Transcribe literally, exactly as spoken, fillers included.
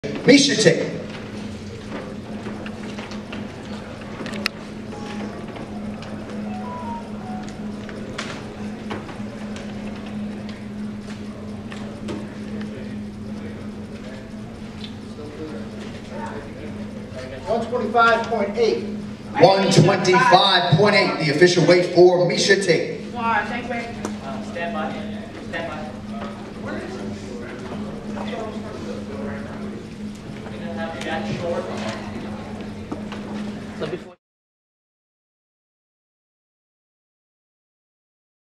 Miesha Tate. one twenty-five point eight. one twenty-five point eight, the official weight for Miesha Tate. All right, take weight. Uh, stand by. Stand by. You're gonna have your back short. So before